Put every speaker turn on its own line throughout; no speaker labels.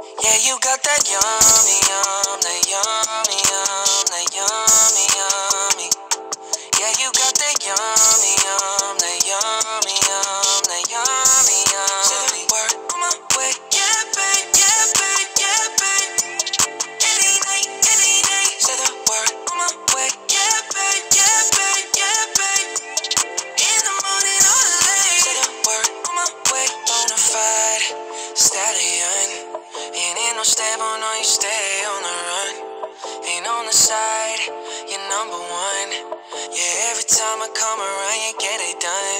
Yeah, you got that yummy, yum, that yummy, yum, that yummy, yummy. Yeah, you got that yummy, yum, that yummy, yum, that yummy, yummy. Say the word on my way, yeah, babe, yeah, babe, yeah, babe. Any night, any day. Say the word on my way, yeah, babe, yeah, babe, yeah, babe. In the morning or late. Say the word on my way, bonafide stallion. Ain't no stable, no, you stay on the run. Ain't on the side, you're number one. Yeah, every time I come around, you get it done.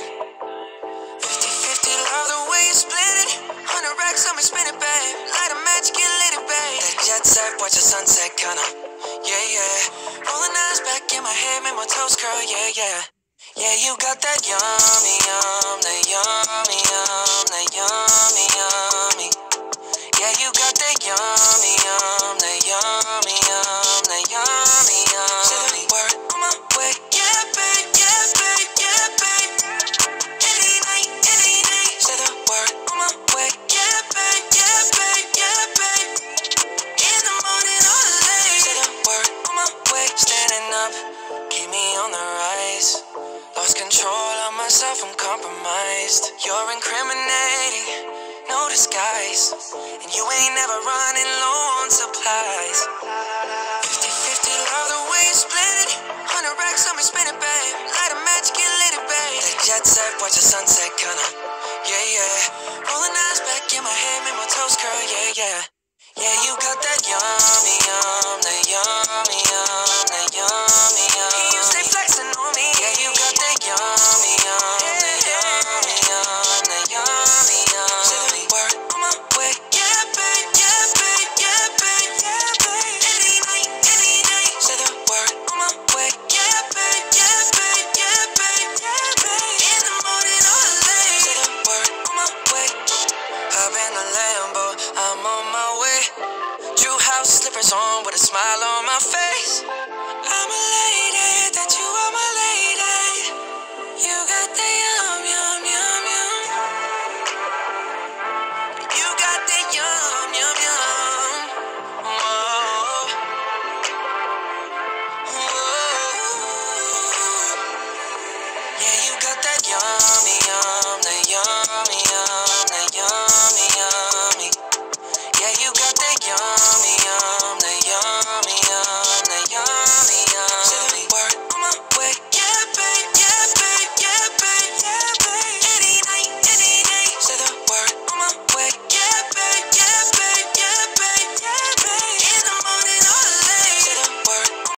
50-50, love the way you split it. 100 racks on me, spin it, babe. Light a match, get lit, it, babe. That jet set, watch the sunset, kinda. Yeah, yeah. Rolling eyes back in my head, make my toes curl, yeah, yeah. Yeah, you got that yummy, yum, that yummy, yum, that yummy, yummy. Yeah, you got that yummy, yum, that yummy, yum, that yummy, yummy. Say the word on my way, yeah, babe, yeah, babe, yeah, babe. Any night, any day. Say the word on my way, yeah, babe, yeah, babe, yeah, babe. In the morning or late. Say the word on my way, standing up, keep me on the rise. Lost control of myself, I'm compromised. You're incriminating, no disguise. And you ain't never running low on supplies. 50-50, love the way you split it. 100 racks on me, spin it, babe. Light a match, get lit, it, babe. That jet set, watch the sunset, kinda. Yeah, yeah. Rolling eyes back in my head, make my toes curl, yeah, yeah. Yeah, you got that yummy, yum, that yummy, yum, that yummy, yum. You stay flexing on me. Yeah, you got that yummy, yum, that yummy, yum, that yummy, yum. Say the word on my way, yeah, babe, yeah, babe, yeah, babe, yeah, babe. Any night, any day. Say the word on my way, yeah, babe, yeah, babe, yeah, babe, yeah, babe. In the morning or late. Say the word on my way. Hop in the Lambo, I'm on my way. True house slippers on with a smile on my face. I'm a lady that you